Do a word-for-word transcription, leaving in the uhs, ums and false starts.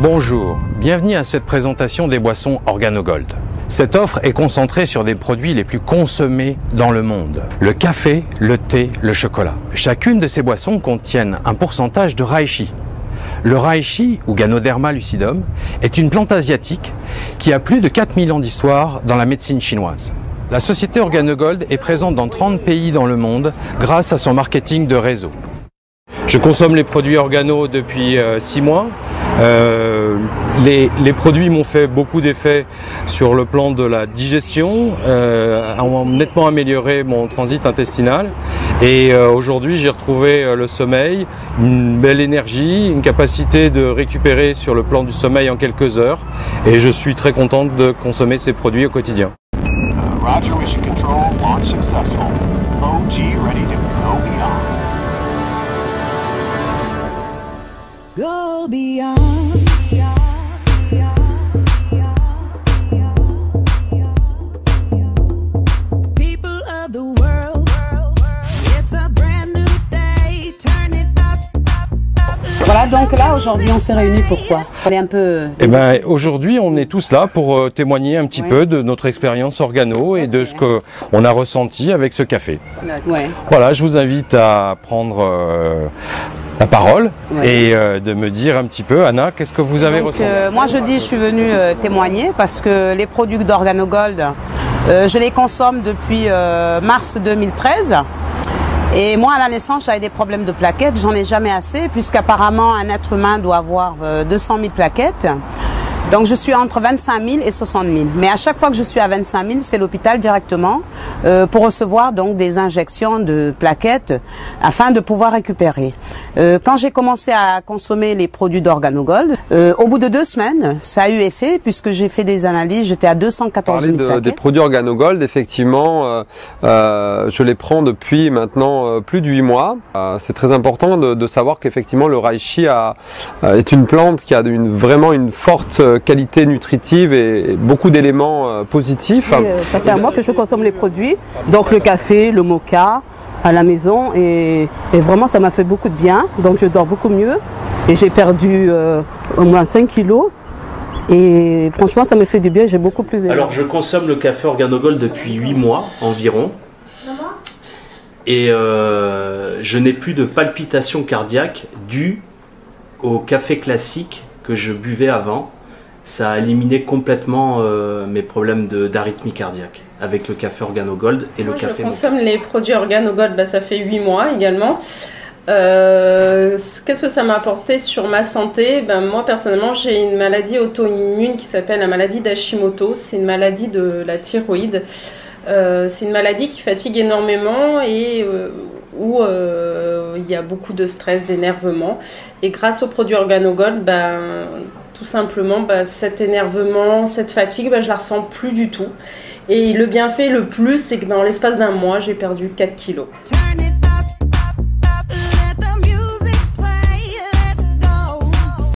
Bonjour, bienvenue à cette présentation des boissons OrganoGold. Cette offre est concentrée sur des produits les plus consommés dans le monde. Le café, le thé, le chocolat. Chacune de ces boissons contiennent un pourcentage de reishi. Le reishi, ou Ganoderma lucidum, est une plante asiatique qui a plus de quatre mille ans d'histoire dans la médecine chinoise. La société OrganoGold est présente dans trente pays dans le monde grâce à son marketing de réseau. Je consomme les produits organo depuis euh, six mois. Euh, les, les produits m'ont fait beaucoup d'effets sur le plan de la digestion, euh, ont nettement amélioré mon transit intestinal et euh, aujourd'hui j'ai retrouvé euh, le sommeil, une belle énergie, une capacité de récupérer sur le plan du sommeil en quelques heures et je suis très contente de consommer ces produits au quotidien. Roger, mission control, launch successful. O G ready to go beyond. Go beyond. People of the world, it's a brand new day. Turn it up. Voilà, donc là aujourd'hui on s'est réunis pourquoi? Aller un peu. Eh ben, aujourd'hui on est tous là pour euh, témoigner un petit Ouais. peu de notre expérience organo et de ce qu'on a ressenti avec ce café. Ouais. Voilà, je vous invite à prendre euh, la parole Ouais. et euh, de me dire un petit peu, Anna, qu'est-ce que vous avez Donc, ressenti? euh, moi je dis, je suis venue euh, témoigner parce que les produits d'OrganoGold, euh, je les consomme depuis euh, mars deux mille treize. Et moi, à la naissance, j'avais des problèmes de plaquettes. J'en ai jamais assez, puisqu'apparemment, un être humain doit avoir euh, deux cent mille plaquettes. Donc, je suis entre vingt-cinq mille et soixante mille. Mais à chaque fois que je suis à vingt-cinq mille, c'est l'hôpital directement euh, pour recevoir donc des injections de plaquettes afin de pouvoir récupérer. Euh, quand j'ai commencé à consommer les produits d'OrganoGold, euh, au bout de deux semaines, ça a eu effet puisque j'ai fait des analyses. J'étais à deux cent quatorze Parler mille de, plaquettes. des produits OrganoGold, effectivement, euh, euh, je les prends depuis maintenant euh, plus de huit mois. Euh, c'est très important de, de savoir qu'effectivement le reishi a, euh, est une plante qui a une, vraiment une forte euh, qualité nutritive et, et beaucoup d'éléments euh, positifs. Oui, euh, ça fait un mois que je consomme les produits, donc le café, le mocha à la maison et, et vraiment ça m'a fait beaucoup de bien, donc je dors beaucoup mieux et j'ai perdu euh, au moins cinq kilos et franchement ça me fait du bien, j'ai beaucoup plus aimé. Alors je consomme le café OrganoGold depuis huit mois environ et euh, je n'ai plus de palpitations cardiaques dues au café classique que je buvais avant. Ça a éliminé complètement euh, mes problèmes d'arythmie cardiaque avec le café OrganoGold et Moi, le café je consomme les produits OrganoGold, bah, ça fait huit mois également. Euh, Qu'est-ce que ça m'a apporté sur ma santé? Ben, moi personnellement j'ai une maladie auto-immune qui s'appelle la maladie d'Hashimoto. C'est une maladie de la thyroïde. Euh, c'est une maladie qui fatigue énormément et euh, où euh, il y a beaucoup de stress, d'énervement. Et grâce aux produits OrganoGold, ben, tout simplement, bah, cet énervement, cette fatigue, bah, je la ressens plus du tout. Et le bienfait le plus, c'est que bah, en l'espace d'un mois, j'ai perdu quatre kilos. Turn